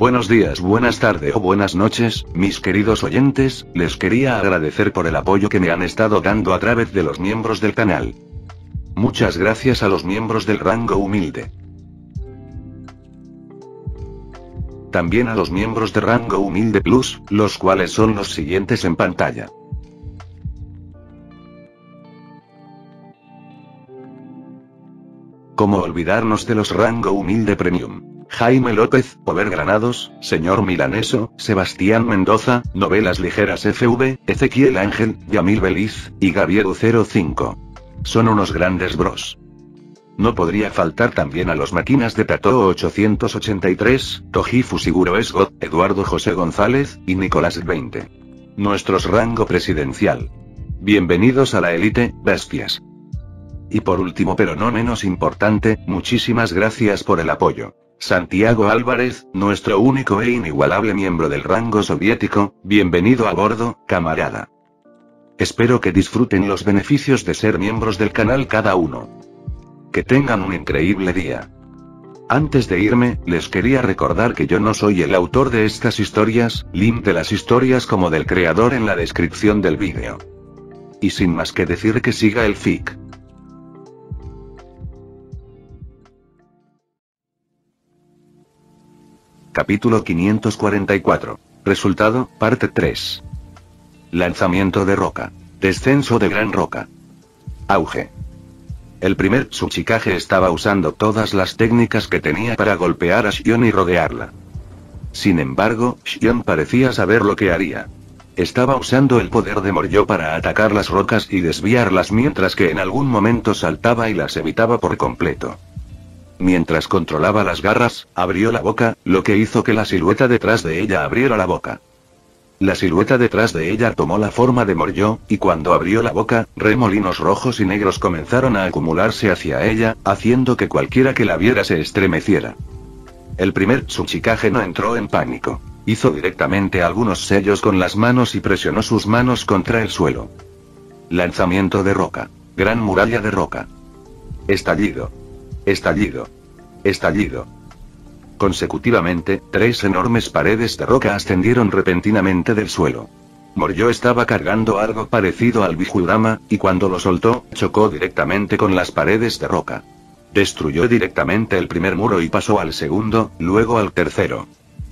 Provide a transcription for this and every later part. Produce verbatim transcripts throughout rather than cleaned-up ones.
Buenos días, buenas tardes o buenas noches, mis queridos oyentes, les quería agradecer por el apoyo que me han estado dando a través de los miembros del canal. Muchas gracias a los miembros del rango humilde. También a los miembros de rango humilde plus, los cuales son los siguientes en pantalla. ¿Cómo olvidarnos de los rango humilde premium? Jaime López, Over Granados, Señor Milaneso, Sebastián Mendoza, Novelas Ligeras F V, Ezequiel Ángel, Yamil Beliz, y Gabriel cero cinco. Son unos grandes bros. No podría faltar también a los máquinas de Tato ochocientos ochenta y tres, Tojifu Siguro Esgot, Eduardo José González, y Nicolás veinte. Nuestros rango presidencial. Bienvenidos a la élite, bestias. Y por último pero no menos importante, muchísimas gracias por el apoyo. Santiago Álvarez, nuestro único e inigualable miembro del rango soviético, bienvenido a bordo, camarada. Espero que disfruten los beneficios de ser miembros del canal cada uno. Que tengan un increíble día. Antes de irme, les quería recordar que yo no soy el autor de estas historias, link de las historias como del creador en la descripción del vídeo. Y sin más que decir, que siga el fic. Capítulo quinientos cuarenta y cuatro. Resultado, parte tres. Lanzamiento de roca. Descenso de gran roca. Auge. El primer Tsuchikage estaba usando todas las técnicas que tenía para golpear a Shion y rodearla. Sin embargo, Shion parecía saber lo que haría. Estaba usando el poder de Moryo para atacar las rocas y desviarlas, mientras que en algún momento saltaba y las evitaba por completo. Mientras controlaba las garras, abrió la boca, lo que hizo que la silueta detrás de ella abriera la boca. La silueta detrás de ella tomó la forma de Moryo, y cuando abrió la boca, remolinos rojos y negros comenzaron a acumularse hacia ella, haciendo que cualquiera que la viera se estremeciera. El primer Tsuchikage no entró en pánico. Hizo directamente algunos sellos con las manos y presionó sus manos contra el suelo. Lanzamiento de roca. Gran muralla de roca. Estallido. Estallido. Estallido. Consecutivamente, tres enormes paredes de roca ascendieron repentinamente del suelo. Moryo estaba cargando algo parecido al Bijurama, y cuando lo soltó, chocó directamente con las paredes de roca. Destruyó directamente el primer muro y pasó al segundo, luego al tercero.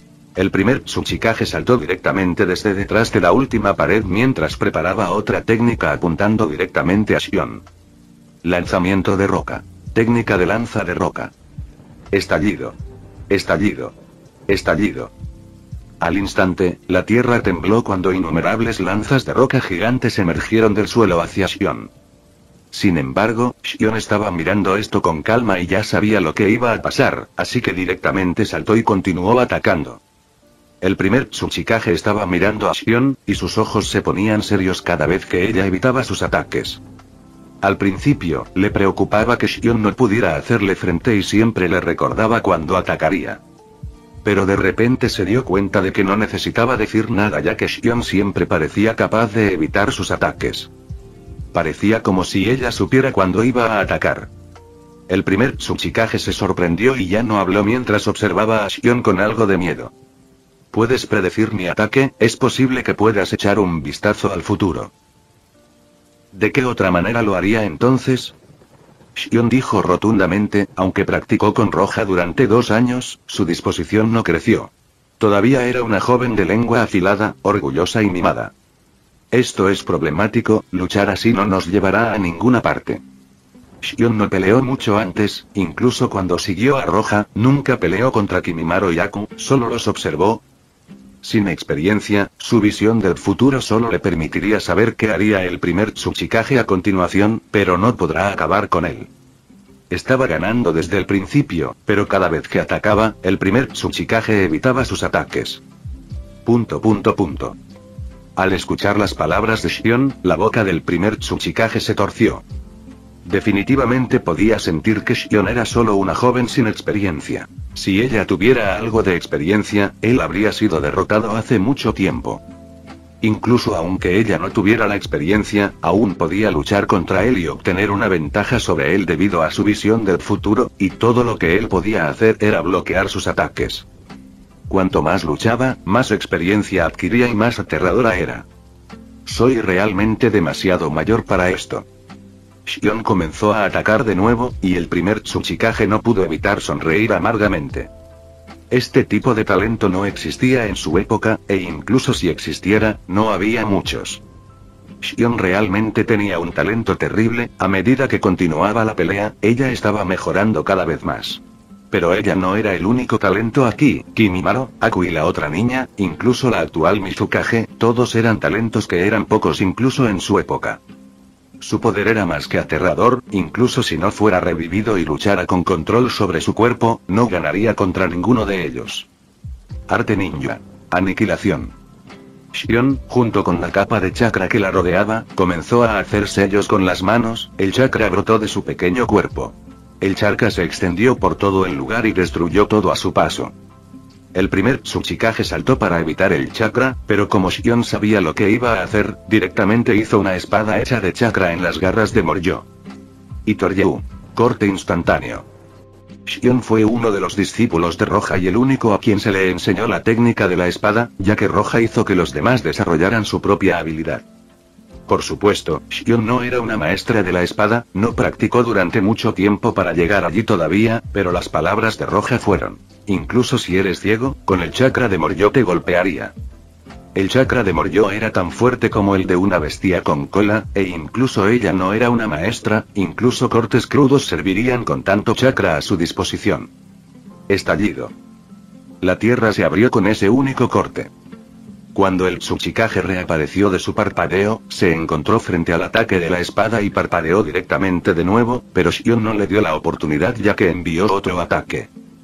El primer Tsuchikage saltó directamente desde detrás de la última pared mientras preparaba otra técnica apuntando directamente a Shion. Lanzamiento de roca. Técnica de lanza de roca. Estallido. Estallido. Estallido. Al instante, la tierra tembló cuando innumerables lanzas de roca gigantes emergieron del suelo hacia Shion. Sin embargo, Shion estaba mirando esto con calma y ya sabía lo que iba a pasar, así que directamente saltó y continuó atacando. El primer Tsuchikage estaba mirando a Shion, y sus ojos se ponían serios cada vez que ella evitaba sus ataques. Al principio, le preocupaba que Shion no pudiera hacerle frente y siempre le recordaba cuando atacaría. Pero de repente se dio cuenta de que no necesitaba decir nada, ya que Shion siempre parecía capaz de evitar sus ataques. Parecía como si ella supiera cuándo iba a atacar. El primer Tsuchikage se sorprendió y ya no habló mientras observaba a Shion con algo de miedo. ¿Puedes predecir mi ataque? Es posible que puedas echar un vistazo al futuro. ¿De qué otra manera lo haría entonces? Shion dijo rotundamente, aunque practicó con Roja durante dos años, su disposición no creció. Todavía era una joven de lengua afilada, orgullosa y mimada. Esto es problemático, luchar así no nos llevará a ninguna parte. Shion no peleó mucho antes, incluso cuando siguió a Roja, nunca peleó contra Kimimaro y Aku, solo los observó. Sin experiencia, su visión del futuro solo le permitiría saber qué haría el primer Tsuchikage a continuación, pero no podrá acabar con él. Estaba ganando desde el principio, pero cada vez que atacaba, el primer Tsuchikage evitaba sus ataques. Punto punto punto. Al escuchar las palabras de Shion, la boca del primer Tsuchikage se torció. Definitivamente podía sentir que Shion era solo una joven sin experiencia. Si ella tuviera algo de experiencia, él habría sido derrotado hace mucho tiempo. Incluso aunque ella no tuviera la experiencia, aún podía luchar contra él y obtener una ventaja sobre él debido a su visión del futuro, y todo lo que él podía hacer era bloquear sus ataques. Cuanto más luchaba, más experiencia adquiría y más aterradora era. Soy realmente demasiado mayor para esto. Shion comenzó a atacar de nuevo, y el primer Tsuchikage no pudo evitar sonreír amargamente. Este tipo de talento no existía en su época, e incluso si existiera, no había muchos. Shion realmente tenía un talento terrible. A medida que continuaba la pelea, ella estaba mejorando cada vez más. Pero ella no era el único talento aquí. Kimimaro, Aku y la otra niña, incluso la actual Mizukage, todos eran talentos que eran pocos incluso en su época. Su poder era más que aterrador. Incluso si no fuera revivido y luchara con control sobre su cuerpo, no ganaría contra ninguno de ellos. Arte ninja. Aniquilación. Shion, junto con la capa de chakra que la rodeaba, comenzó a hacer sellos con las manos. El chakra brotó de su pequeño cuerpo. El chakra se extendió por todo el lugar y destruyó todo a su paso. El primer Tsuchikage saltó para evitar el chakra, pero como Shion sabía lo que iba a hacer, directamente hizo una espada hecha de chakra en las garras de Moryo. Itoryu. Corte instantáneo. Shion fue uno de los discípulos de Roja y el único a quien se le enseñó la técnica de la espada, ya que Roja hizo que los demás desarrollaran su propia habilidad. Por supuesto, Shion no era una maestra de la espada, no practicó durante mucho tiempo para llegar allí todavía, pero las palabras de Roja fueron: incluso si eres ciego, con el chakra de Moryo te golpearía. El chakra de Moryo era tan fuerte como el de una bestia con cola, e incluso ella no era una maestra, incluso cortes crudos servirían con tanto chakra a su disposición. Estallido. La tierra se abrió con ese único corte. Cuando el Tsuchikage reapareció de su parpadeo, se encontró frente al ataque de la espada y parpadeó directamente de nuevo, pero Shion no le dio la oportunidad ya que envió otro ataque.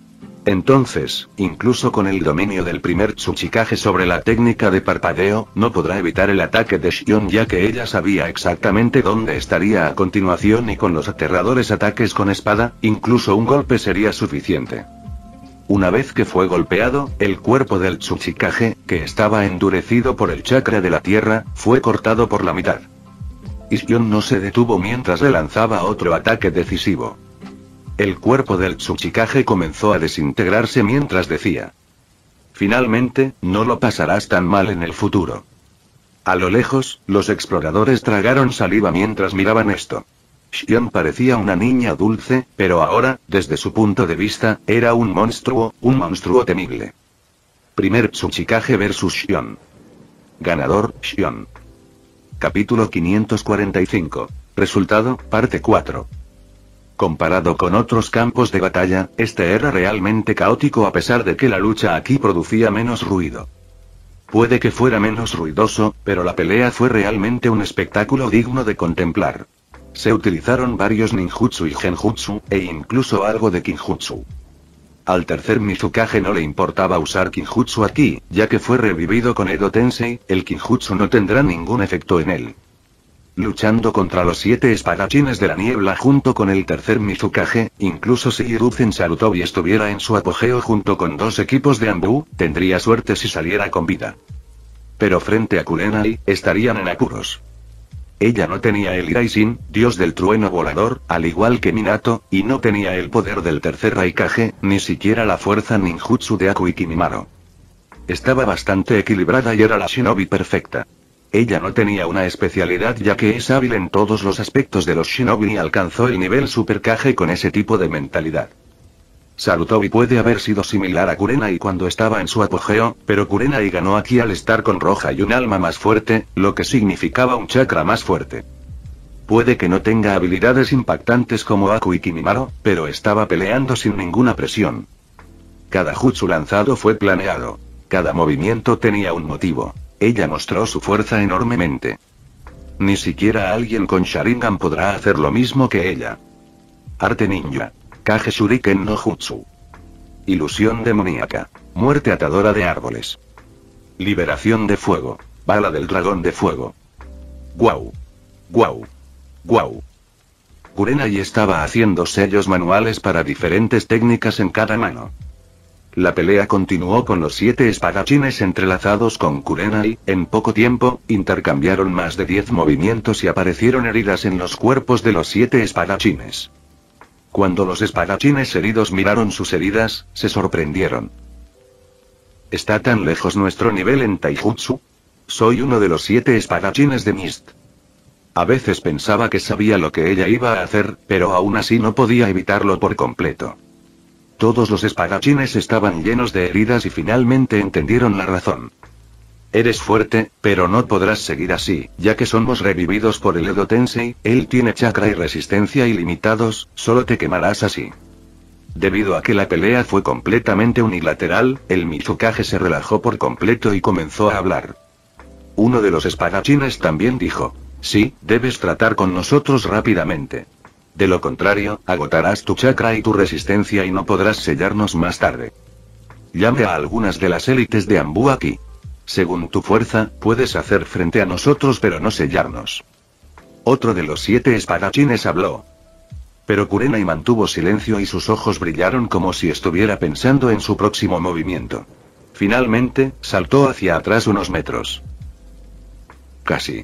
Entonces, incluso con el dominio del primer Tsuchikage sobre la técnica de parpadeo, no podrá evitar el ataque de Shion ya que ella sabía exactamente dónde estaría a continuación y con los aterradores ataques con espada, incluso un golpe sería suficiente. Una vez que fue golpeado, el cuerpo del Tsuchikage, que estaba endurecido por el chakra de la tierra, fue cortado por la mitad. Y Shion no se detuvo mientras le lanzaba otro ataque decisivo. El cuerpo del Tsuchikage comenzó a desintegrarse mientras decía: finalmente, no lo pasarás tan mal en el futuro. A lo lejos, los exploradores tragaron saliva mientras miraban esto. Shion parecía una niña dulce, pero ahora, desde su punto de vista, era un monstruo, un monstruo temible. Primer Tsuchikage versus Shion. Ganador, Shion. Capítulo quinientos cuarenta y cinco. Resultado, parte cuatro. Comparado con otros campos de batalla, este era realmente caótico a pesar de que la lucha aquí producía menos ruido. Puede que fuera menos ruidoso, pero la pelea fue realmente un espectáculo digno de contemplar. Se utilizaron varios ninjutsu y genjutsu, e incluso algo de kinjutsu. Al tercer Mizukage no le importaba usar kinjutsu aquí, ya que fue revivido con Edo Tensei, el kinjutsu no tendrá ningún efecto en él. Luchando contra los siete espadachines de la niebla junto con el tercer Mizukage, incluso si Hiruzen Sarutobi estuviera en su apogeo junto con dos equipos de Anbu, tendría suerte si saliera con vida. Pero frente a Kurenai, estarían en apuros. Ella no tenía el Iraishin, dios del trueno volador, al igual que Minato, y no tenía el poder del tercer Raikage, ni siquiera la fuerza ninjutsu de Aku y Kimimaro. Estaba bastante equilibrada y era la shinobi perfecta. Ella no tenía una especialidad ya que es hábil en todos los aspectos de los shinobi y alcanzó el nivel Super Kage con ese tipo de mentalidad. Sarutobi puede haber sido similar a Kurenai cuando estaba en su apogeo, pero Kurenai ganó aquí al estar con Roja y un alma más fuerte, lo que significaba un chakra más fuerte. Puede que no tenga habilidades impactantes como Aku y Kimimaro, pero estaba peleando sin ninguna presión. Cada jutsu lanzado fue planeado. Cada movimiento tenía un motivo. Ella mostró su fuerza enormemente. Ni siquiera alguien con Sharingan podrá hacer lo mismo que ella. Arte ninja. Kage Shuriken no Jutsu. Ilusión demoníaca. Muerte atadora de árboles. Liberación de fuego. Bala del dragón de fuego. Guau. Guau. Guau. Kurenai estaba haciendo sellos manuales para diferentes técnicas en cada mano. La pelea continuó con los siete espadachines entrelazados con Kurenai. En poco tiempo, intercambiaron más de diez movimientos y aparecieron heridas en los cuerpos de los siete espadachines. Cuando los espadachines heridos miraron sus heridas, se sorprendieron. ¿Está tan lejos nuestro nivel en Taijutsu? Soy uno de los siete espadachines de Mist. A veces pensaba que sabía lo que ella iba a hacer, pero aún así no podía evitarlo por completo. Todos los espadachines estaban llenos de heridas y finalmente entendieron la razón. Eres fuerte, pero no podrás seguir así, ya que somos revividos por el Edo Tensei, él tiene chakra y resistencia ilimitados, solo te quemarás así. Debido a que la pelea fue completamente unilateral, el Mizukage se relajó por completo y comenzó a hablar. Uno de los espadachines también dijo: sí, debes tratar con nosotros rápidamente. De lo contrario, agotarás tu chakra y tu resistencia y no podrás sellarnos más tarde. Llame a algunas de las élites de Anbu aquí. Según tu fuerza, puedes hacer frente a nosotros pero no sellarnos. Otro de los siete espadachines habló. Pero Kurenai mantuvo silencio y sus ojos brillaron como si estuviera pensando en su próximo movimiento. Finalmente, saltó hacia atrás unos metros. Casi.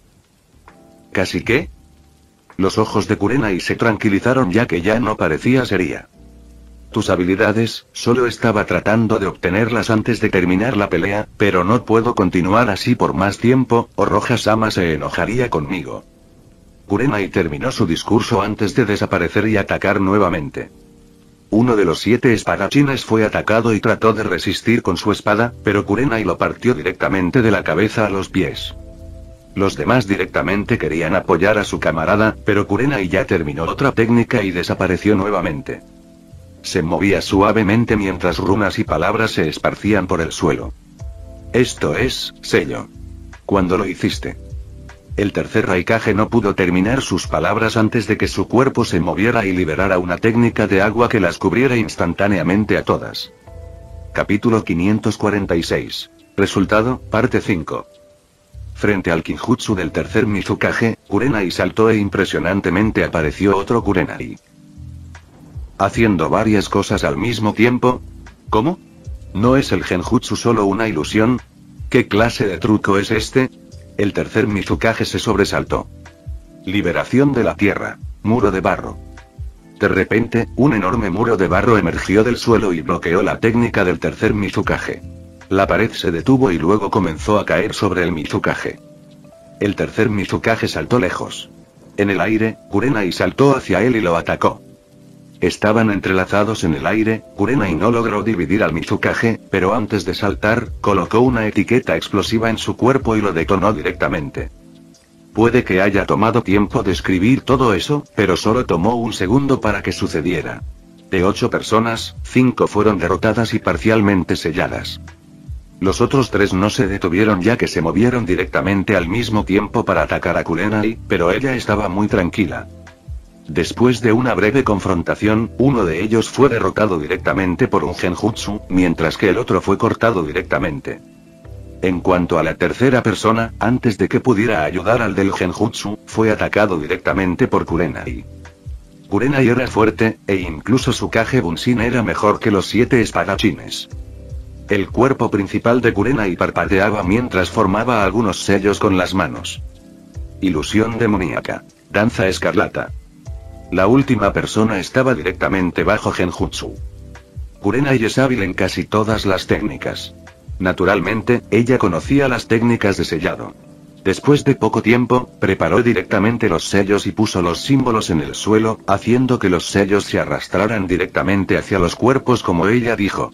¿Casi qué? Los ojos de Kurenai se tranquilizaron ya que ya no parecía seria. Tus habilidades, solo estaba tratando de obtenerlas antes de terminar la pelea, pero no puedo continuar así por más tiempo, o Roja-sama se enojaría conmigo. Kurenai terminó su discurso antes de desaparecer y atacar nuevamente. Uno de los siete espadachines fue atacado y trató de resistir con su espada, pero Kurenai lo partió directamente de la cabeza a los pies. Los demás directamente querían apoyar a su camarada, pero Kurenai ya terminó otra técnica y desapareció nuevamente. Se movía suavemente mientras runas y palabras se esparcían por el suelo. Esto es, sello. ¿Cuándo lo hiciste? El tercer Raikage no pudo terminar sus palabras antes de que su cuerpo se moviera y liberara una técnica de agua que las cubriera instantáneamente a todas. Capítulo quinientos cuarenta y seis. Resultado, parte cinco. Frente al Kinjutsu del tercer Mizukage, Kurenai saltó e impresionantemente apareció otro Kurenai. Haciendo varias cosas al mismo tiempo. ¿Cómo? ¿No es el genjutsu solo una ilusión? ¿Qué clase de truco es este? El tercer Mizukage se sobresaltó. Liberación de la tierra. Muro de barro. De repente, un enorme muro de barro emergió del suelo y bloqueó la técnica del tercer Mizukage. La pared se detuvo y luego comenzó a caer sobre el Mizukage. El tercer Mizukage saltó lejos. En el aire, Kurenai saltó hacia él y lo atacó. Estaban entrelazados en el aire, Kurenai no logró dividir al Mizukage, pero antes de saltar, colocó una etiqueta explosiva en su cuerpo y lo detonó directamente. Puede que haya tomado tiempo de escribir todo eso, pero solo tomó un segundo para que sucediera. De ocho personas, cinco fueron derrotadas y parcialmente selladas. Los otros tres no se detuvieron ya que se movieron directamente al mismo tiempo para atacar a Kurenai, pero ella estaba muy tranquila. Después de una breve confrontación, uno de ellos fue derrotado directamente por un genjutsu, mientras que el otro fue cortado directamente. En cuanto a la tercera persona, antes de que pudiera ayudar al del genjutsu, fue atacado directamente por Kurenai. Kurenai era fuerte, e incluso su Kage Bunshin era mejor que los siete espadachines. El cuerpo principal de Kurenai parpadeaba mientras formaba algunos sellos con las manos. Ilusión demoníaca. Danza escarlata. La última persona estaba directamente bajo genjutsu. Kurenai es hábil en casi todas las técnicas. Naturalmente, ella conocía las técnicas de sellado. Después de poco tiempo, preparó directamente los sellos y puso los símbolos en el suelo, haciendo que los sellos se arrastraran directamente hacia los cuerpos como ella dijo.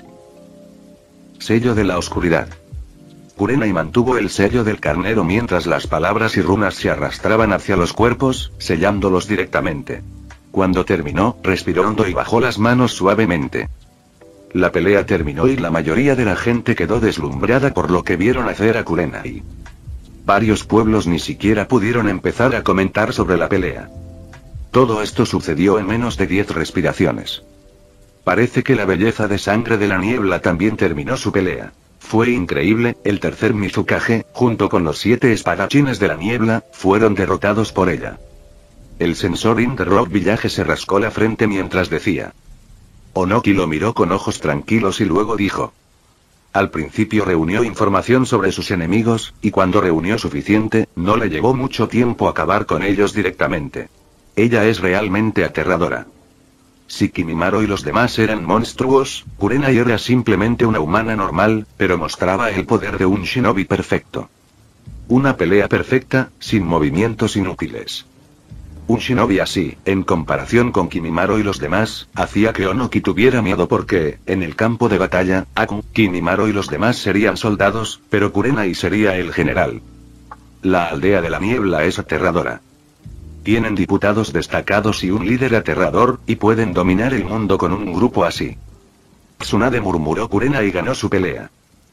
Sello de la oscuridad. Kurenai mantuvo el sello del carnero mientras las palabras y runas se arrastraban hacia los cuerpos, sellándolos directamente. Cuando terminó, respiró hondo y bajó las manos suavemente. La pelea terminó y la mayoría de la gente quedó deslumbrada por lo que vieron hacer a Kurenai. Varios pueblos ni siquiera pudieron empezar a comentar sobre la pelea. Todo esto sucedió en menos de diez respiraciones. Parece que la belleza de sangre de la niebla también terminó su pelea. Fue increíble, el tercer Mizukage, junto con los siete espadachines de la niebla, fueron derrotados por ella. El Sensorin de Rock Village se rascó la frente mientras decía. Onoki lo miró con ojos tranquilos y luego dijo. Al principio reunió información sobre sus enemigos, y cuando reunió suficiente, no le llevó mucho tiempo acabar con ellos directamente. Ella es realmente aterradora. Si Kimimaro y los demás eran monstruos, Kurenai era simplemente una humana normal, pero mostraba el poder de un shinobi perfecto. Una pelea perfecta, sin movimientos inútiles. Un shinobi así, en comparación con Kimimaro y los demás, hacía que Onoki tuviera miedo porque, en el campo de batalla, Aku, Kimimaro y los demás serían soldados, pero Kurenai sería el general. La aldea de la niebla es aterradora. Tienen diputados destacados y un líder aterrador, y pueden dominar el mundo con un grupo así. Tsunade murmuró Kurenai ganó su pelea.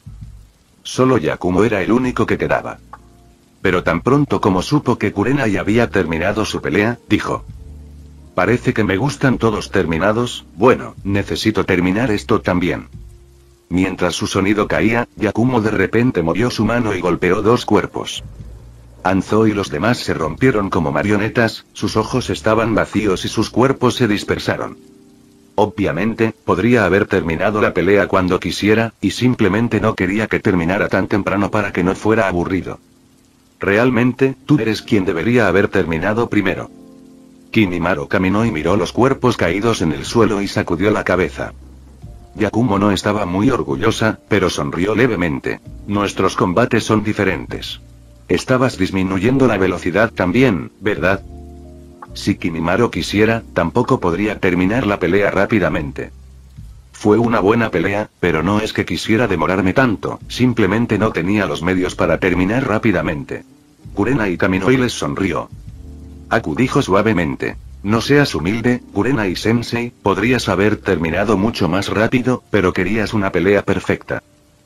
Solo Yakumo era el único que quedaba. Pero tan pronto como supo que Kurenai había terminado su pelea, dijo: parece que me gustan todos terminados, bueno, necesito terminar esto también. Mientras su sonido caía, Yakumo de repente movió su mano y golpeó dos cuerpos. Anzo y los demás se rompieron como marionetas, sus ojos estaban vacíos y sus cuerpos se dispersaron. Obviamente, podría haber terminado la pelea cuando quisiera, y simplemente no quería que terminara tan temprano para que no fuera aburrido. Realmente, tú eres quien debería haber terminado primero. Kimimaro caminó y miró los cuerpos caídos en el suelo y sacudió la cabeza. Yakumo no estaba muy orgullosa, pero sonrió levemente. Nuestros combates son diferentes. Estabas disminuyendo la velocidad también, ¿verdad? Si Kimimaro quisiera, tampoco podría terminar la pelea rápidamente. Fue una buena pelea, pero no es que quisiera demorarme tanto, simplemente no tenía los medios para terminar rápidamente. Kurenai caminó y les sonrió. Aku dijo suavemente: no seas humilde, Kurenai-sensei, podrías haber terminado mucho más rápido, pero querías una pelea perfecta.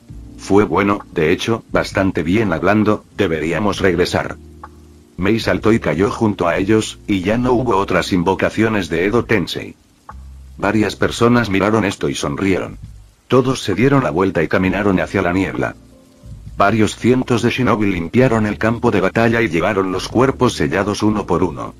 Fue bueno, de hecho, bastante bien hablando, deberíamos regresar. Mei saltó y cayó junto a ellos, y ya no hubo otras invocaciones de Edo Tensei. Varias personas miraron esto y sonrieron. Todos se dieron la vuelta y caminaron hacia la niebla. Varios cientos de shinobi limpiaron el campo de batalla y llevaron los cuerpos sellados uno por uno.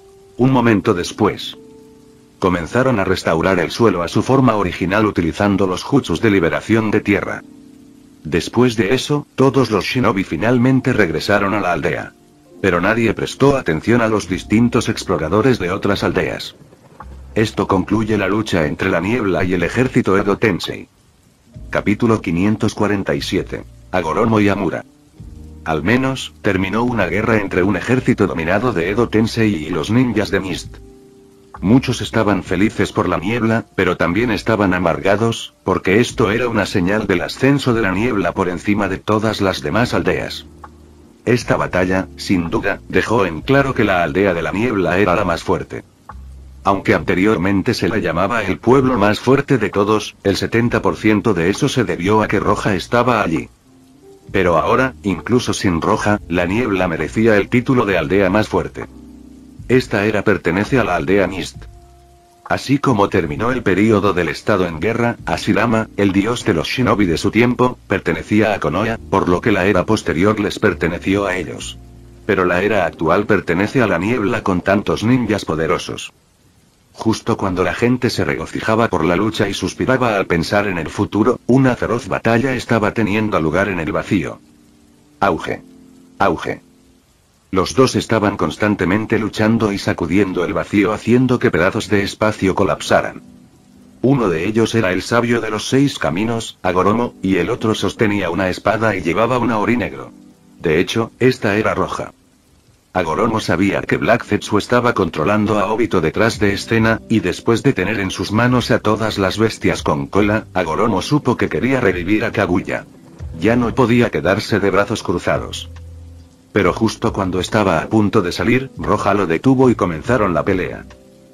Un momento después, comenzaron a restaurar el suelo a su forma original utilizando los jutsus de liberación de tierra. Después de eso, todos los shinobi finalmente regresaron a la aldea. Pero nadie prestó atención a los distintos exploradores de otras aldeas. Esto concluye la lucha entre la niebla y el ejército Edo Tensei. Capítulo quinientos cuarenta y siete. Hagoromo y Amura. Al menos, terminó una guerra entre un ejército dominado de Edo Tensei y los ninjas de Mist. Muchos estaban felices por la niebla, pero también estaban amargados, porque esto era una señal del ascenso de la niebla por encima de todas las demás aldeas. Esta batalla, sin duda, dejó en claro que la aldea de la niebla era la más fuerte. Aunque anteriormente se la llamaba el pueblo más fuerte de todos, el setenta por ciento de eso se debió a que Roja estaba allí. Pero ahora, incluso sin Roja, la niebla merecía el título de aldea más fuerte. Esta era pertenece a la aldea Mist. Así como terminó el período del estado en guerra, Ashirama, el dios de los shinobi de su tiempo, pertenecía a Konoha, por lo que la era posterior les perteneció a ellos. Pero la era actual pertenece a la niebla con tantos ninjas poderosos. Justo cuando la gente se regocijaba por la lucha y suspiraba al pensar en el futuro, una feroz batalla estaba teniendo lugar en el vacío. Auge. Auge. Los dos estaban constantemente luchando y sacudiendo el vacío haciendo que pedazos de espacio colapsaran. Uno de ellos era el sabio de los seis caminos, Hagoromo, y el otro sostenía una espada y llevaba una ori negro. De hecho, esta era roja. Hagoromo sabía que Black Zetsu estaba controlando a Obito detrás de escena, y después de tener en sus manos a todas las bestias con cola, Hagoromo supo que quería revivir a Kaguya. Ya no podía quedarse de brazos cruzados. Pero justo cuando estaba a punto de salir, Roja lo detuvo y comenzaron la pelea.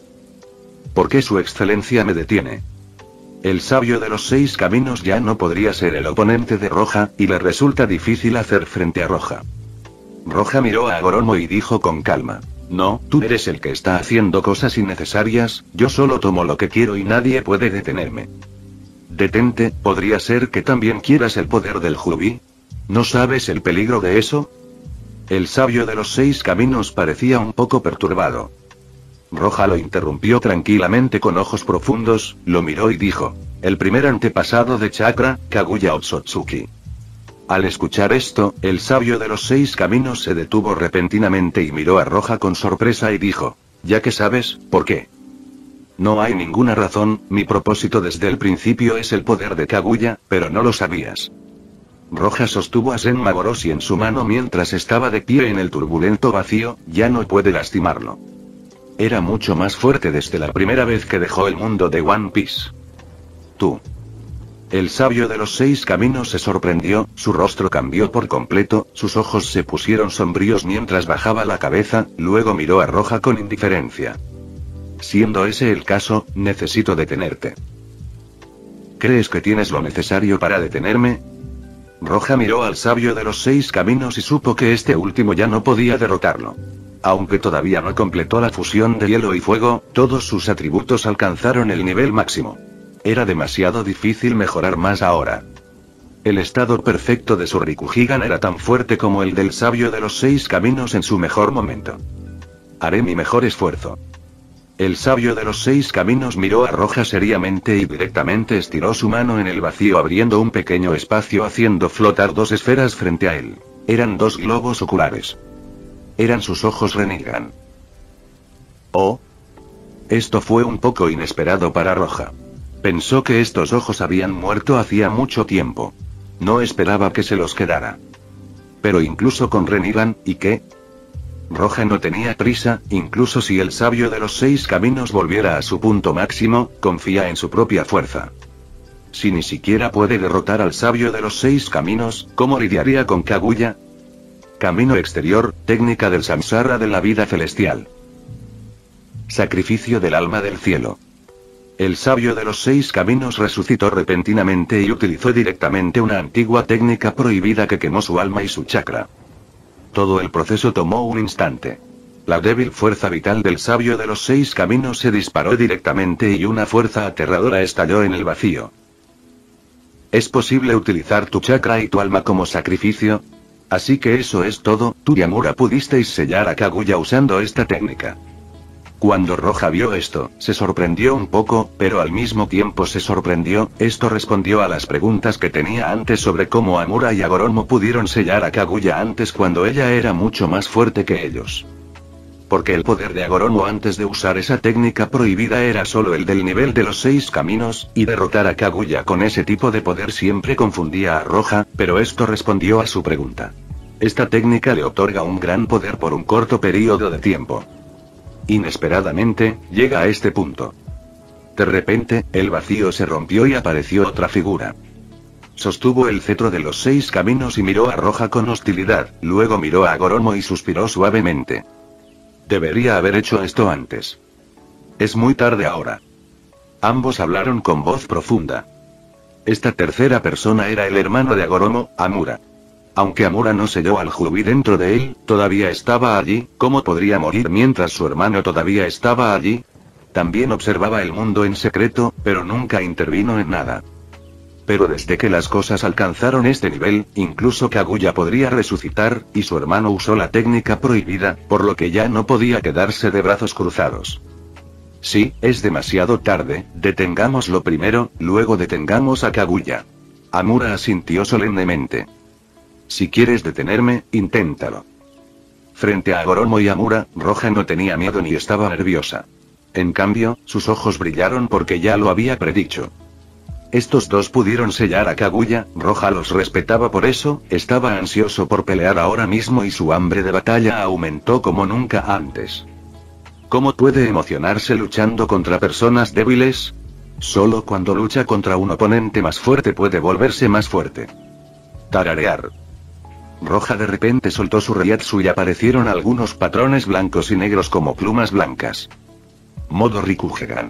¿Por qué su excelencia me detiene? El sabio de los seis caminos ya no podría ser el oponente de Roja, y le resulta difícil hacer frente a Roja. Roja miró a Hagoromo y dijo con calma: no, tú eres el que está haciendo cosas innecesarias, yo solo tomo lo que quiero y nadie puede detenerme. Detente, ¿podría ser que también quieras el poder del Jubi? ¿No sabes el peligro de eso? El sabio de los seis caminos parecía un poco perturbado. Roja lo interrumpió tranquilamente con ojos profundos, lo miró y dijo: el primer antepasado de Chakra, Kaguya Otsutsuki. Al escuchar esto, el sabio de los seis caminos se detuvo repentinamente y miró a Roja con sorpresa y dijo: ya que sabes, ¿por qué? No hay ninguna razón, mi propósito desde el principio es el poder de Kaguya, pero no lo sabías. Roja sostuvo a Zen Magoroshi en su mano mientras estaba de pie en el turbulento vacío, ya no puede lastimarlo. Era mucho más fuerte desde la primera vez que dejó el mundo de One Piece. Tú. El sabio de los seis caminos se sorprendió, su rostro cambió por completo, sus ojos se pusieron sombríos mientras bajaba la cabeza, luego miró a Roja con indiferencia. Siendo ese el caso, necesito detenerte. ¿Crees que tienes lo necesario para detenerme? Roja miró al sabio de los seis caminos y supo que este último ya no podía derrotarlo. Aunque todavía no completó la fusión de hielo y fuego, todos sus atributos alcanzaron el nivel máximo. Era demasiado difícil mejorar más ahora. El estado perfecto de su Rikujigan era tan fuerte como el del sabio de los seis caminos en su mejor momento. Haré mi mejor esfuerzo. El sabio de los seis caminos miró a Roja seriamente y directamente estiró su mano en el vacío abriendo un pequeño espacio haciendo flotar dos esferas frente a él. Eran dos globos oculares. Eran sus ojos Rinnegan. Oh. Esto fue un poco inesperado para Roja. Pensó que estos ojos habían muerto hacía mucho tiempo. No esperaba que se los quedara. Pero incluso con Rinnegan, ¿y qué? Roja no tenía prisa, incluso si el sabio de los seis caminos volviera a su punto máximo, confía en su propia fuerza. Si ni siquiera puede derrotar al sabio de los seis caminos, ¿cómo lidiaría con Kaguya? Camino exterior, técnica del samsara de la vida celestial. Sacrificio del alma del cielo. El sabio de los seis caminos resucitó repentinamente y utilizó directamente una antigua técnica prohibida que quemó su alma y su chakra. Todo el proceso tomó un instante. La débil fuerza vital del sabio de los seis caminos se disparó directamente y una fuerza aterradora estalló en el vacío. ¿Es posible utilizar tu chakra y tu alma como sacrificio? Así que eso es todo, tú y Amura pudisteis sellar a Kaguya usando esta técnica. Cuando Roja vio esto, se sorprendió un poco, pero al mismo tiempo se sorprendió, esto respondió a las preguntas que tenía antes sobre cómo Amura y Agoromo pudieron sellar a Kaguya antes cuando ella era mucho más fuerte que ellos. Porque el poder de Agoromo antes de usar esa técnica prohibida era solo el del nivel de los seis caminos, y derrotar a Kaguya con ese tipo de poder siempre confundía a Roja, pero esto respondió a su pregunta. Esta técnica le otorga un gran poder por un corto periodo de tiempo. Inesperadamente, llega a este punto. De repente, el vacío se rompió y apareció otra figura. Sostuvo el cetro de los seis caminos y miró a Roja con hostilidad, luego miró a Agoromo y suspiró suavemente. Debería haber hecho esto antes. Es muy tarde ahora. Ambos hablaron con voz profunda. Esta tercera persona era el hermano de Agoromo, Amura. Aunque Amura no selló al Jubi dentro de él, todavía estaba allí, ¿cómo podría morir mientras su hermano todavía estaba allí? También observaba el mundo en secreto, pero nunca intervino en nada. Pero desde que las cosas alcanzaron este nivel, incluso Kaguya podría resucitar, y su hermano usó la técnica prohibida, por lo que ya no podía quedarse de brazos cruzados. Sí, es demasiado tarde, detengámoslo primero, luego detengamos a Kaguya. Amura asintió solemnemente. Si quieres detenerme, inténtalo. Frente a Agoromo y Amura, Roja no tenía miedo ni estaba nerviosa. En cambio, sus ojos brillaron porque ya lo había predicho. Estos dos pudieron sellar a Kaguya, Roja los respetaba por eso, estaba ansioso por pelear ahora mismo y su hambre de batalla aumentó como nunca antes. ¿Cómo puede emocionarse luchando contra personas débiles? Solo cuando lucha contra un oponente más fuerte puede volverse más fuerte. Tararear. Roja de repente soltó su Reiatsu y aparecieron algunos patrones blancos y negros como plumas blancas. Modo Rikujigan.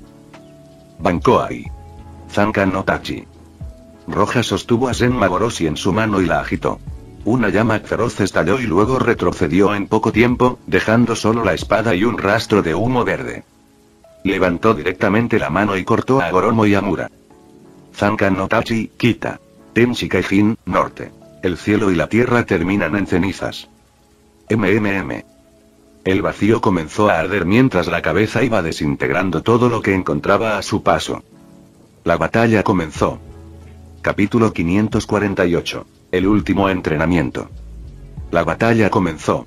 Bankoai. Zanka no Tachi. Roja sostuvo a Zen Magoroshi en su mano y la agitó. Una llama feroz estalló y luego retrocedió en poco tiempo, dejando solo la espada y un rastro de humo verde. Levantó directamente la mano y cortó a Agoromo y Amura. Zanka no Tachi, Kita. Tenchi Kaijin, Norte. El cielo y la tierra terminan en cenizas. MMM. El vacío comenzó a arder mientras la cabeza iba desintegrando todo lo que encontraba a su paso. La batalla comenzó. Capítulo quinientos cuarenta y ocho. El último entrenamiento. La batalla comenzó.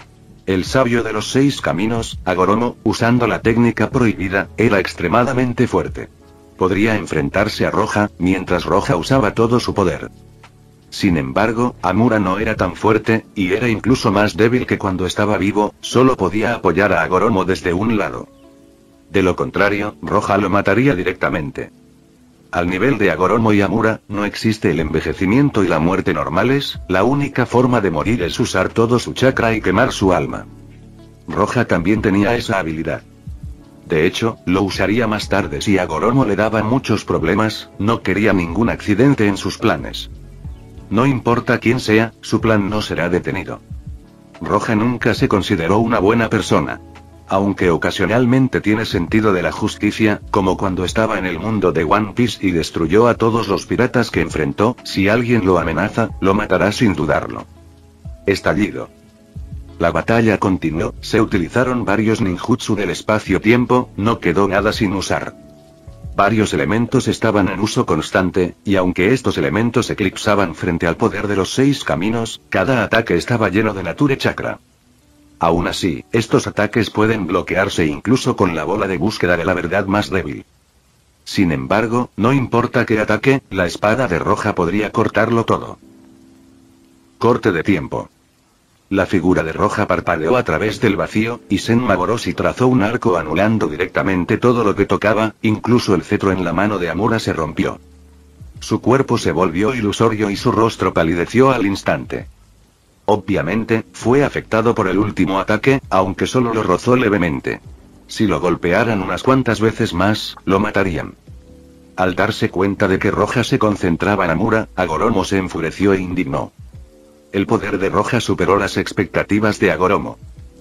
El sabio de los seis caminos, Hagoromo, usando la técnica prohibida, era extremadamente fuerte. Podría enfrentarse a Roja, mientras Roja usaba todo su poder. Sin embargo, Amura no era tan fuerte, y era incluso más débil que cuando estaba vivo, solo podía apoyar a Hagoromo desde un lado. De lo contrario, Roja lo mataría directamente. Al nivel de Hagoromo y Amura, no existe el envejecimiento y la muerte normales, la única forma de morir es usar todo su chakra y quemar su alma. Roja también tenía esa habilidad. De hecho, lo usaría más tarde si Hagoromo le daba muchos problemas, no quería ningún accidente en sus planes. No importa quién sea, su plan no será detenido. Roja nunca se consideró una buena persona. Aunque ocasionalmente tiene sentido de la justicia, como cuando estaba en el mundo de One Piece y destruyó a todos los piratas que enfrentó, si alguien lo amenaza, lo matará sin dudarlo. Estallido. La batalla continuó, se utilizaron varios ninjutsu del espacio-tiempo, no quedó nada sin usar. Varios elementos estaban en uso constante, y aunque estos elementos eclipsaban frente al poder de los seis caminos, cada ataque estaba lleno de Nature Chakra. Aún así, estos ataques pueden bloquearse incluso con la bola de búsqueda de la verdad más débil. Sin embargo, no importa qué ataque, la espada de Roja podría cortarlo todo. Corte de tiempo. La figura de Roja parpadeó a través del vacío, y Senmagoroshi trazó un arco anulando directamente todo lo que tocaba, incluso el cetro en la mano de Amura se rompió. Su cuerpo se volvió ilusorio y su rostro palideció al instante. Obviamente, fue afectado por el último ataque, aunque solo lo rozó levemente. Si lo golpearan unas cuantas veces más, lo matarían. Al darse cuenta de que Roja se concentraba en Amura, Hagoromo se enfureció e indignó. El poder de Roja superó las expectativas de Hagoromo.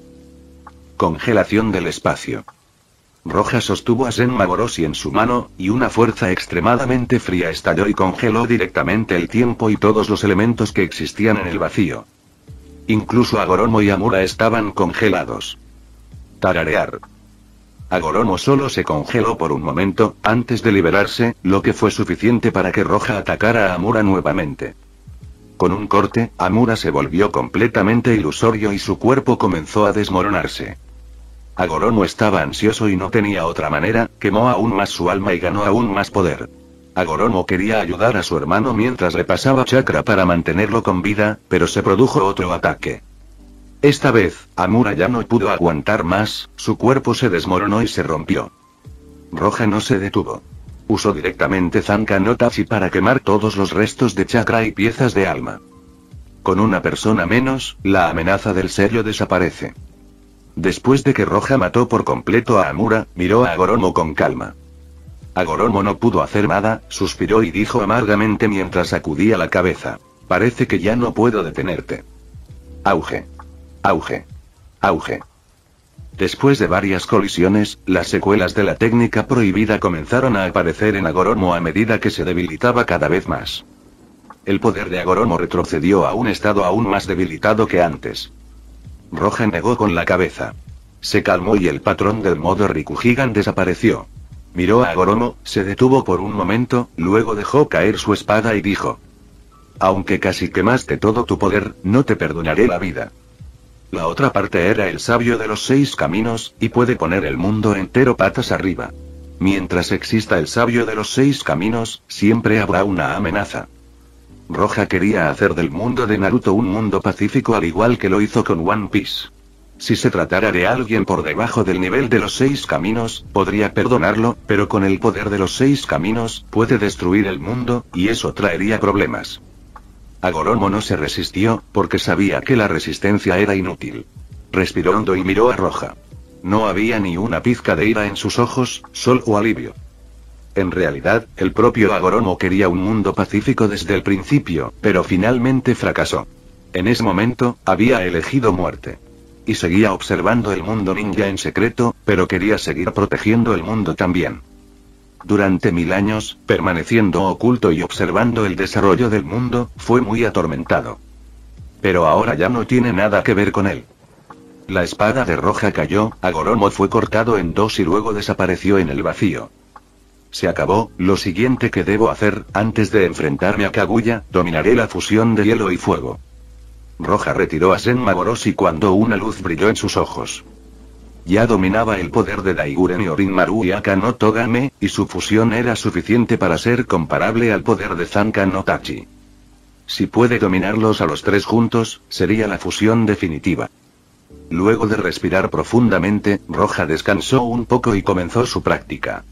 Congelación del espacio. Roja sostuvo a Senmagoroshi en su mano, y una fuerza extremadamente fría estalló y congeló directamente el tiempo y todos los elementos que existían en el vacío. Incluso Hagoromo y Amura estaban congelados. Tararear. Hagoromo solo se congeló por un momento, antes de liberarse, lo que fue suficiente para que Roja atacara a Amura nuevamente. Con un corte, Amura se volvió completamente ilusorio y su cuerpo comenzó a desmoronarse. Hagoromo estaba ansioso y no tenía otra manera, quemó aún más su alma y ganó aún más poder. Hagoromo quería ayudar a su hermano mientras le pasaba chakra para mantenerlo con vida, pero se produjo otro ataque. Esta vez, Amura ya no pudo aguantar más, su cuerpo se desmoronó y se rompió. Roja no se detuvo. Usó directamente Zanka no Tachi para quemar todos los restos de chakra y piezas de alma. Con una persona menos, la amenaza del sello desaparece. Después de que Roja mató por completo a Amura, miró a Hagoromo con calma. Hagoromo no pudo hacer nada, suspiró y dijo amargamente mientras sacudía la cabeza. Parece que ya no puedo detenerte. Auge. Auge. Auge. Después de varias colisiones, las secuelas de la técnica prohibida comenzaron a aparecer en Hagoromo a medida que se debilitaba cada vez más. El poder de Hagoromo retrocedió a un estado aún más debilitado que antes. Roja negó con la cabeza. Se calmó y el patrón del modo Rikujigan desapareció. Miró a Hagoromo, se detuvo por un momento, luego dejó caer su espada y dijo: aunque casi quemaste todo tu poder, no te perdonaré la vida. La otra parte era el sabio de los seis caminos, y puede poner el mundo entero patas arriba. Mientras exista el sabio de los seis caminos, siempre habrá una amenaza. Roja quería hacer del mundo de Naruto un mundo pacífico al igual que lo hizo con One Piece. Si se tratara de alguien por debajo del nivel de los seis caminos, podría perdonarlo, pero con el poder de los seis caminos, puede destruir el mundo, y eso traería problemas. Hagoromo no se resistió, porque sabía que la resistencia era inútil. Respiró hondo y miró a Roja. No había ni una pizca de ira en sus ojos, solo alivio. En realidad, el propio Hagoromo quería un mundo pacífico desde el principio, pero finalmente fracasó. En ese momento, había elegido muerte. Y seguía observando el mundo ninja en secreto, pero quería seguir protegiendo el mundo también. Durante mil años, permaneciendo oculto y observando el desarrollo del mundo, fue muy atormentado. Pero ahora ya no tiene nada que ver con él. La espada de Roja cayó, Hagoromo fue cortado en dos y luego desapareció en el vacío. Se acabó, lo siguiente que debo hacer, antes de enfrentarme a Kaguya, dominaré la fusión de hielo y fuego. Roja retiró a Senma Goroshi cuando una luz brilló en sus ojos. Ya dominaba el poder de Daiguren y Orinmaru y Aka no Togame, y su fusión era suficiente para ser comparable al poder de Zanka no Tachi. Si puede dominarlos a los tres juntos, sería la fusión definitiva. Luego de respirar profundamente, Roja descansó un poco y comenzó su práctica.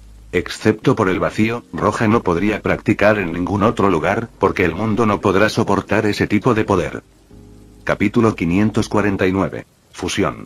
Excepto por el vacío, Roja no podría practicar en ningún otro lugar, porque el mundo no podrá soportar ese tipo de poder. Capítulo quinientos cuarenta y nueve. Fusión.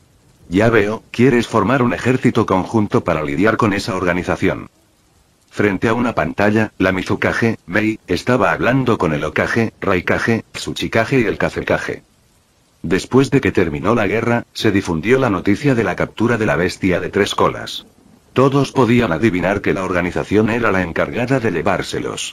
Ya veo, quieres formar un ejército conjunto para lidiar con esa organización. Frente a una pantalla, la Mizukage, Mei, estaba hablando con el Hokage, Raikage, Tsuchikage y el Kazekage. Después de que terminó la guerra, se difundió la noticia de la captura de la bestia de tres colas. Todos podían adivinar que la organización era la encargada de llevárselos.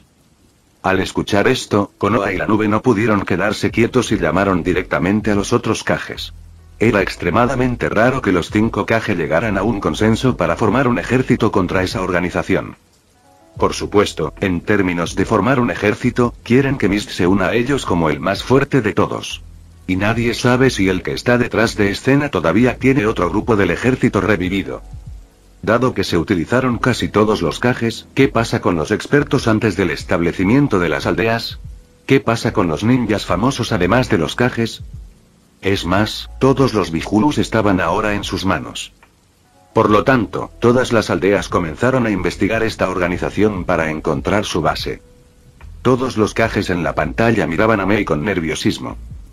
Al escuchar esto, Konoha y la nube no pudieron quedarse quietos y llamaron directamente a los otros Kages. Era extremadamente raro que los cinco Kage llegaran a un consenso para formar un ejército contra esa organización. Por supuesto, en términos de formar un ejército, quieren que Mist se una a ellos como el más fuerte de todos. Y nadie sabe si el que está detrás de escena todavía tiene otro grupo del ejército revivido. Dado que se utilizaron casi todos los Kages, ¿qué pasa con los expertos antes del establecimiento de las aldeas? ¿Qué pasa con los ninjas famosos además de los Kages? Es más, todos los Bijulus estaban ahora en sus manos. Por lo tanto, todas las aldeas comenzaron a investigar esta organización para encontrar su base. Todos los Kages en la pantalla miraban a Mei con nerviosismo.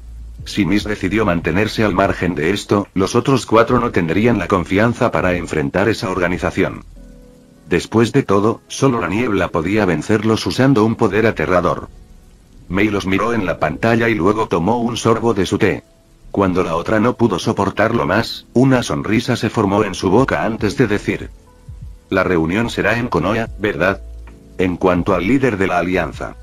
Si Mist decidió mantenerse al margen de esto, los otros cuatro no tendrían la confianza para enfrentar esa organización. Después de todo, solo la niebla podía vencerlos usando un poder aterrador. Mei los miró en la pantalla y luego tomó un sorbo de su té. Cuando la otra no pudo soportarlo más, una sonrisa se formó en su boca antes de decir: la reunión será en Konoha, ¿verdad? En cuanto al líder de la alianza.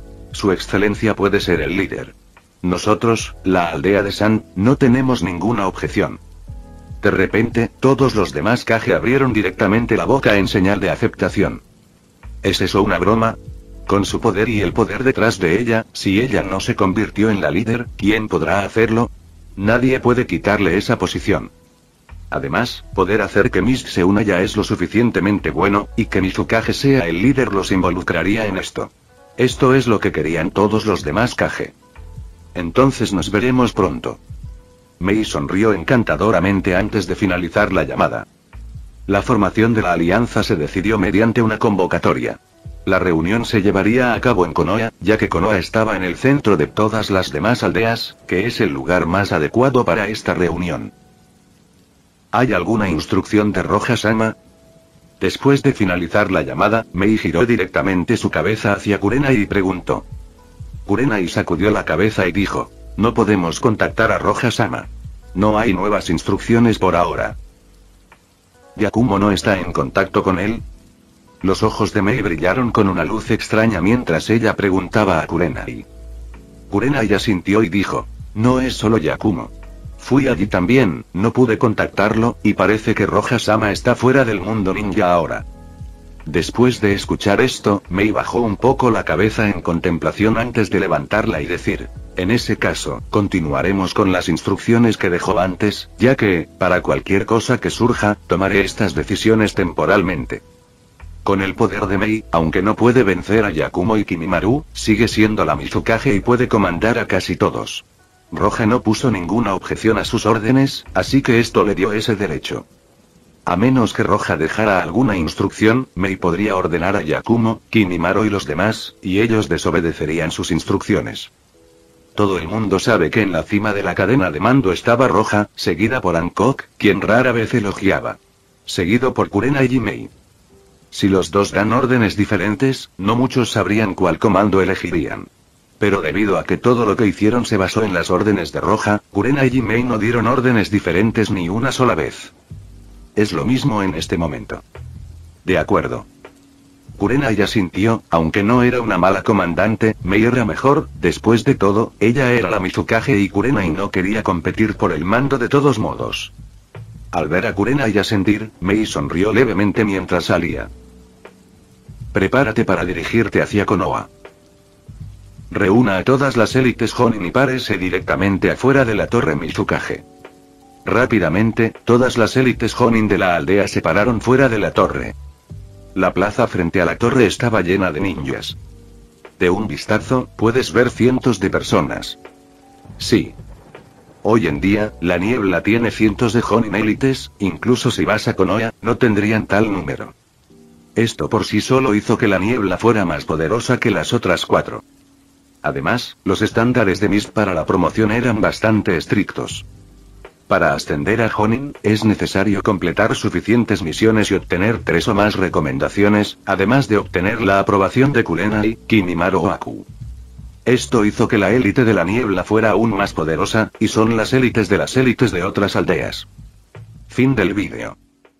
Su excelencia puede ser el líder. Nosotros, la aldea de San, no tenemos ninguna objeción. De repente, todos los demás Kage abrieron directamente la boca en señal de aceptación. ¿Es eso una broma? Con su poder y el poder detrás de ella, si ella no se convirtió en la líder, ¿quién podrá hacerlo? Nadie puede quitarle esa posición. Además, poder hacer que Mist se una ya es lo suficientemente bueno, y que Mizukage sea el líder los involucraría en esto. Esto es lo que querían todos los demás Kage. Entonces nos veremos pronto. Mei sonrió encantadoramente antes de finalizar la llamada. La formación de la alianza se decidió mediante una convocatoria. La reunión se llevaría a cabo en Konoha, ya que Konoha estaba en el centro de todas las demás aldeas, que es el lugar más adecuado para esta reunión. ¿Hay alguna instrucción de Roja-sama? Después de finalizar la llamada, Mei giró directamente su cabeza hacia Kurenai y preguntó. Kurenai sacudió la cabeza y dijo: no podemos contactar a Roja-sama. No hay nuevas instrucciones por ahora. ¿Yakumo no está en contacto con él? Los ojos de Mei brillaron con una luz extraña mientras ella preguntaba a Kurenai. Kurenai asintió y dijo: no es solo Yakumo. Fui allí también, no pude contactarlo, y parece que Roja-sama está fuera del mundo ninja ahora. Después de escuchar esto, Mei bajó un poco la cabeza en contemplación antes de levantarla y decir: en ese caso, continuaremos con las instrucciones que dejó antes, ya que, para cualquier cosa que surja, tomaré estas decisiones temporalmente. Con el poder de Mei, aunque no puede vencer a Yakumo y Kimimaru, sigue siendo la Mizukage y puede comandar a casi todos. Roja no puso ninguna objeción a sus órdenes, así que esto le dio ese derecho. A menos que Roja dejara alguna instrucción, Mei podría ordenar a Yakumo, Kimimaru y los demás, y ellos desobedecerían sus instrucciones. Todo el mundo sabe que en la cima de la cadena de mando estaba Roja, seguida por Hancock, quien rara vez elogiaba. Seguido por Kurenai y Mei. Si los dos dan órdenes diferentes, no muchos sabrían cuál comando elegirían. Pero debido a que todo lo que hicieron se basó en las órdenes de Roja, Kurenai y Mei no dieron órdenes diferentes ni una sola vez. Es lo mismo en este momento. De acuerdo. Kurenai asintió, aunque no era una mala comandante, Mei era mejor, después de todo, ella era la Mizukage y Kurenai no quería competir por el mando de todos modos. Al ver a Kurenai asentir, Mei sonrió levemente mientras salía. Prepárate para dirigirte hacia Konoha. Reúna a todas las élites Jonin y párese directamente afuera de la torre Mizukage. Rápidamente, todas las élites Jonin de la aldea se pararon fuera de la torre. La plaza frente a la torre estaba llena de ninjas. De un vistazo, puedes ver cientos de personas. Sí. Hoy en día, la niebla tiene cientos de Jonin élites, incluso si vas a Konoha, no tendrían tal número. Esto por sí solo hizo que la niebla fuera más poderosa que las otras cuatro. Además, los estándares de Mist para la promoción eran bastante estrictos. Para ascender a Jonin, es necesario completar suficientes misiones y obtener tres o más recomendaciones, además de obtener la aprobación de Kurenai, Kimimaru o Aku. Esto hizo que la élite de la niebla fuera aún más poderosa, y son las élites de las élites de otras aldeas. Fin del vídeo.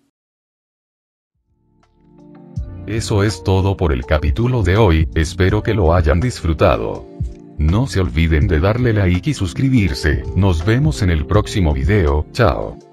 Eso es todo por el capítulo de hoy, espero que lo hayan disfrutado. No se olviden de darle like y suscribirse, nos vemos en el próximo video, chao.